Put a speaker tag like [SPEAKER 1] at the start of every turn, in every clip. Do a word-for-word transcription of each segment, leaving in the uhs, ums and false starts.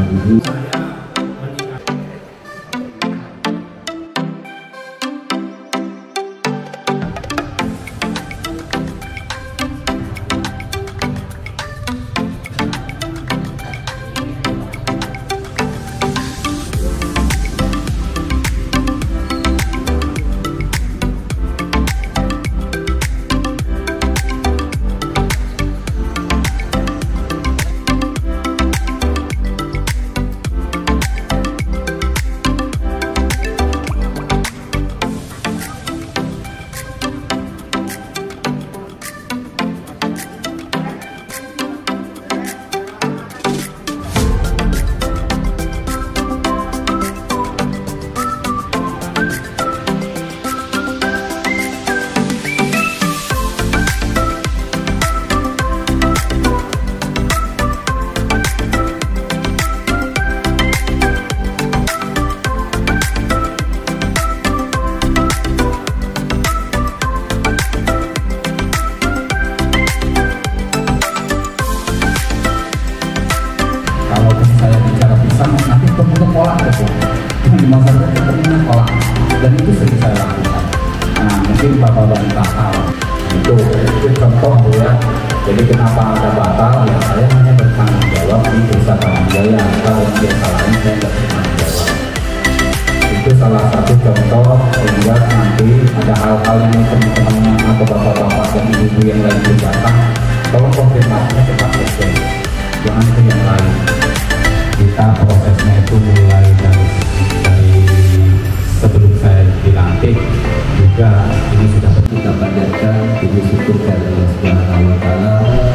[SPEAKER 1] ibu. Kalau saya bicara pisang, nanti ketemu kolak gitu. Di masa itu ketemu kolak, dan itu sering saya lakukan. Nah, mungkin bapak dan batal itu, itu contoh ya. Jadi kenapa ada batal? Ya saya hanya bertanggung jawab di desa Tamanjaya. Kalau dia salahnya saya nggak bertanggung jawab. Itu salah satu contoh sehingga nanti ada hal-hal yang teman-teman atau bapak-bapak dan ibu-ibu yang lain berdatang, tolong konfirmasinya cepat selesai. Jangan ke yang lain. Kita prosesnya itu mulai dari, dari sebelum saya dilantik juga ini sudah
[SPEAKER 2] kita panjatkan puji syukur kepada Allah Subhanahu wa Ta'ala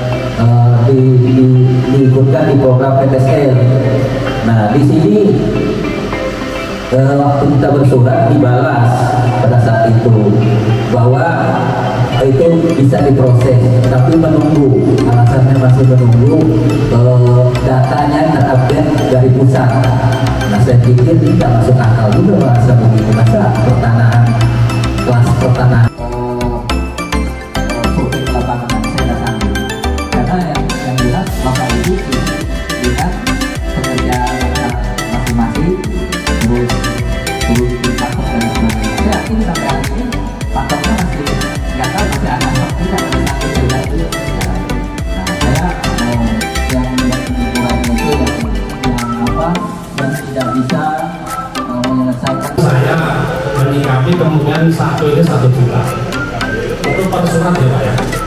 [SPEAKER 2] di, di, diikutkan di program P T S L. Nah di sini uh, waktu kita bersurat dibalas pada saat itu bahwa itu bisa diproses, tapi menunggu, alasannya masih menunggu uh, datanya terupdate dari pusat. Nah saya pikir tidak masuk akal juga bahasa begitu, masa pertanahan kelas pertanahan survei lapangan saya datang karena yang yang jelas bapak ibu lihat pekerja masing-masing terus terus dipatok dan sebagainya. Saya yakin sampai hari ini patoknya masih nggak tahu masih akan waktu pada saat itu juga dulu. Nah saya mau yang yang kurangnya itu yang yang apa yang tidak bisa uh, menyelesaikan.
[SPEAKER 3] Saya menyikapi kemudian satu ini satu juta itu per surat ya Pak ya.